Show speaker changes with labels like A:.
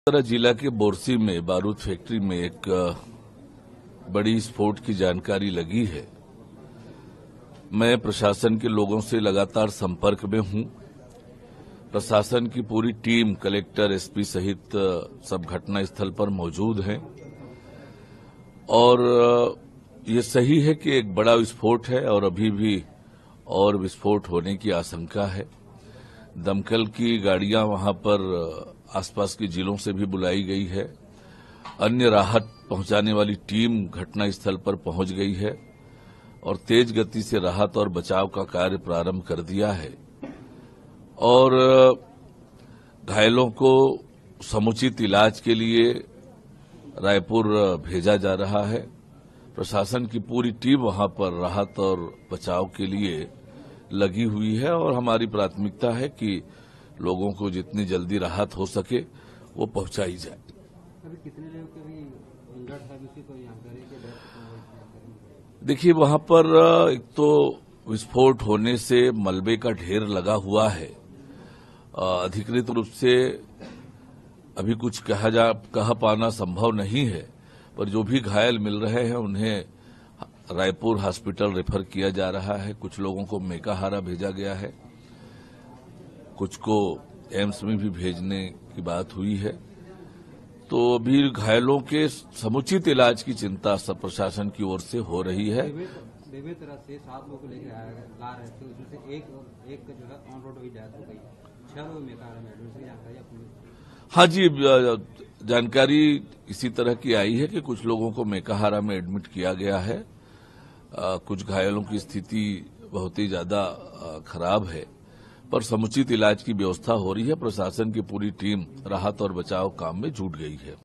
A: जिला के बोरसी में बारूद फैक्ट्री में एक बड़ी विस्फोट की जानकारी लगी है। मैं प्रशासन के लोगों से लगातार संपर्क में हूं। प्रशासन की पूरी टीम कलेक्टर, एसपी सहित सब घटनास्थल पर मौजूद हैं और ये सही है कि एक बड़ा विस्फोट है और अभी भी और विस्फोट होने की आशंका है। दमकल की गाड़ियां वहां पर आसपास के जिलों से भी बुलाई गई है। अन्य राहत पहुंचाने वाली टीम घटनास्थल पर पहुंच गई है और तेज गति से राहत और बचाव का कार्य प्रारंभ कर दिया है और घायलों को समुचित इलाज के लिए रायपुर भेजा जा रहा है। प्रशासन की पूरी टीम वहां पर राहत और बचाव के लिए लगी हुई है और हमारी प्राथमिकता है कि लोगों को जितनी जल्दी राहत हो सके वो पहुंचाई जाए।
B: अभी कितने लोगों के भी इंजर्ड है, किसी को जानकारी के
A: देखिए, वहां पर एक तो विस्फोट होने से मलबे का ढेर लगा हुआ है। अधिकृत रूप से अभी कुछ कह पाना संभव नहीं है, पर जो भी घायल मिल रहे हैं उन्हें रायपुर हॉस्पिटल रेफर किया जा रहा है। कुछ लोगों को मेकाहारा भेजा गया है, कुछ को एम्स में भी भेजने की बात हुई है। तो अभी घायलों के समुचित इलाज की चिंता सब प्रशासन की ओर से हो रही है।
B: बेबे तरह से 7 लोग को लेकर ला रहे थे, उसमें से एक जो है ऑन रोड हुई डेथ हो गई। 6 लोग मेकाहारा में एडमिट, जानकारी आपको?
A: हाँ जी, जानकारी इसी तरह की आई है कि कुछ लोगों को मेकाहारा में एडमिट किया गया है। कुछ घायलों की स्थिति बहुत ही ज्यादा खराब है, पर समुचित इलाज की व्यवस्था हो रही है। प्रशासन की पूरी टीम राहत और बचाव काम में जुट गई है।